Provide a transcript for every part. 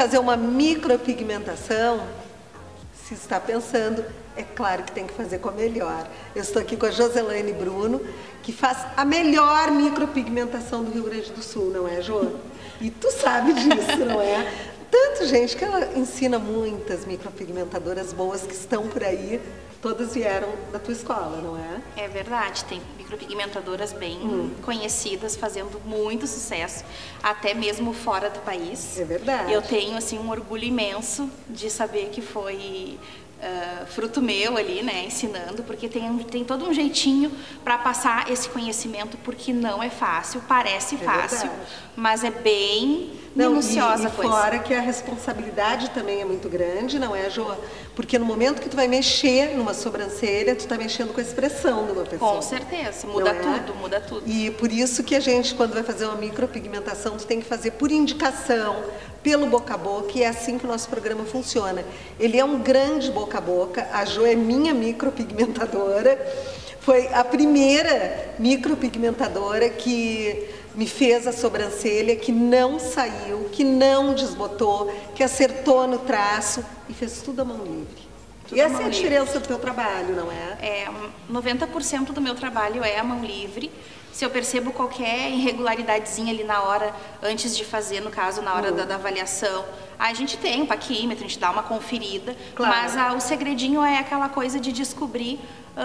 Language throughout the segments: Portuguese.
fazer uma micropigmentação, se está pensando, é claro que tem que fazer com a melhor. Eu estou aqui com a Joselaine Bruno, que faz a melhor micropigmentação do Rio Grande do Sul, não é, Jô? E tu sabe disso, não é? Tanto, gente, que ela ensina muitas micropigmentadoras boas que estão por aí, todas vieram da tua escola, não é? É verdade, tem micropigmentadoras bem conhecidas, fazendo muito sucesso, até mesmo fora do país. É verdade. Eu tenho, assim, um orgulho imenso de saber que foi fruto meu ali, né, ensinando, porque tem todo um jeitinho para passar esse conhecimento, porque não é fácil, parece fácil, mas é bem minuciosa a coisa. Fora que a responsabilidade também é muito grande, não é, Jô? Porque no momento que tu vai mexer numa sobrancelha, tu tá mexendo com a expressão de uma pessoa. Com certeza, muda tudo, muda tudo. E por isso que a gente, quando vai fazer uma micropigmentação, tu tem que fazer por indicação, pelo boca a boca, e é assim que o nosso programa funciona. Ele é um grande boca a boca, a Jô é minha micropigmentadora, foi a primeira micropigmentadora que me fez a sobrancelha, que não saiu, que não desbotou, que acertou no traço e fez tudo à mão livre. E essa é a diferença do teu trabalho, não é? 90% do meu trabalho é a mão livre. Se eu percebo qualquer irregularidadezinha ali na hora, antes de fazer, no caso, na hora da avaliação, a gente tem um paquímetro, a gente dá uma conferida, mas o segredinho é aquela coisa de descobrir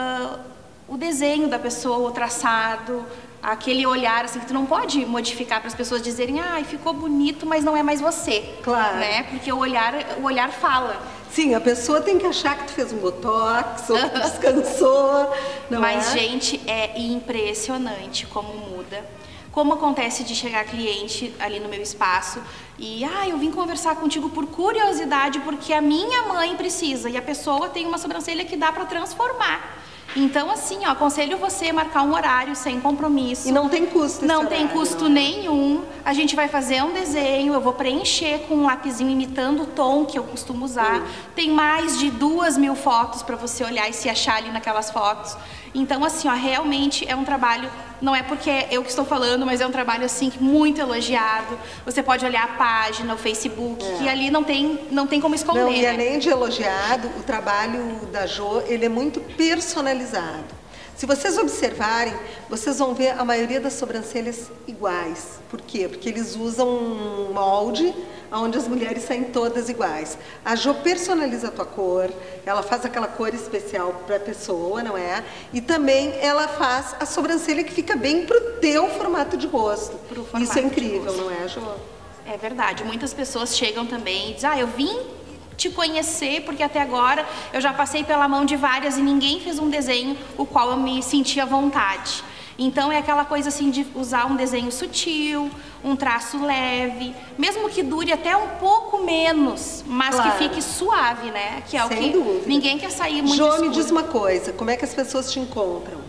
o desenho da pessoa, o traçado, aquele olhar, assim, que tu não pode modificar para as pessoas dizerem, ficou bonito, mas não é mais você. Claro. Né? Porque o olhar fala. Sim, a pessoa tem que achar que tu fez um botox, ou que descansou, não é? Mas, gente, é impressionante como muda. Como acontece de chegar cliente ali no meu espaço e, eu vim conversar contigo por curiosidade, porque a minha mãe precisa, e a pessoa tem uma sobrancelha que dá para transformar. Então, assim, aconselho você a marcar um horário sem compromisso. E não tem custo. Não tem custo nenhum. A gente vai fazer um desenho, eu vou preencher com um lapisinho imitando o tom que eu costumo usar. Tem mais de 2.000 fotos para você olhar e se achar ali naquelas fotos. Então, assim, realmente é um trabalho, não é porque eu que estou falando, mas é um trabalho, assim, muito elogiado. Você pode olhar a página, o Facebook, que ali não tem como esconder. Não, e além de elogiado, o trabalho da Jô, ele é muito personalizado. Se vocês observarem, vocês vão ver a maioria das sobrancelhas iguais. Por quê? Porque eles usam um molde onde as mulheres saem todas iguais. A Jô personaliza a tua cor, ela faz aquela cor especial para a pessoa, não é? E também ela faz a sobrancelha que fica bem pro teu formato de rosto. Isso é incrível, não é, Jô? É verdade. Muitas pessoas chegam também e dizem, eu vim te conhecer, porque até agora eu já passei pela mão de várias e ninguém fez um desenho o qual eu me sentia à vontade. Então é aquela coisa assim de usar um desenho sutil, um traço leve, mesmo que dure até um pouco menos, mas que fique suave, né? Que é o que ninguém quer sair muito escuro. Jô, me diz uma coisa, como é que as pessoas te encontram?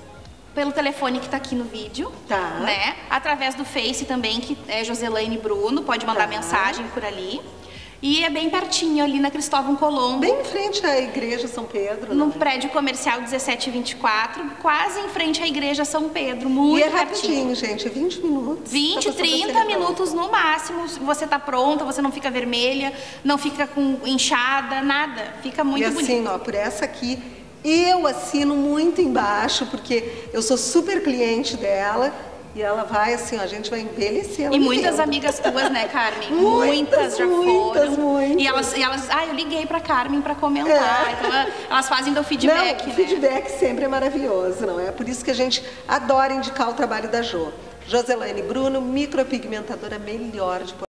Pelo telefone que está aqui no vídeo, né? Através do Face também, que é Joselaine Bruno, pode mandar mensagem por ali. E é bem pertinho, ali na Cristóvão Colombo. Bem em frente à Igreja São Pedro. No prédio comercial 1724, quase em frente à Igreja São Pedro, muito pertinho. E é rapidinho, gente, é 20 minutos. 20, 30 minutos no máximo. Você tá pronta, você não fica vermelha, não fica com inchada, nada. Fica muito bonito. E assim, ó, por essa aqui, eu assino muito embaixo, porque eu sou super cliente dela. E ela vai assim, ó, a gente vai envelhecer. E muitas amigas tuas, né, Carmen? Muitas já foram. E elas, eu liguei pra Carmen pra comentar. Então elas fazem do feedback, né? O feedback sempre é maravilhoso, não é? Por isso que a gente adora indicar o trabalho da Jô. Joselaine Bruno, micropigmentadora melhor de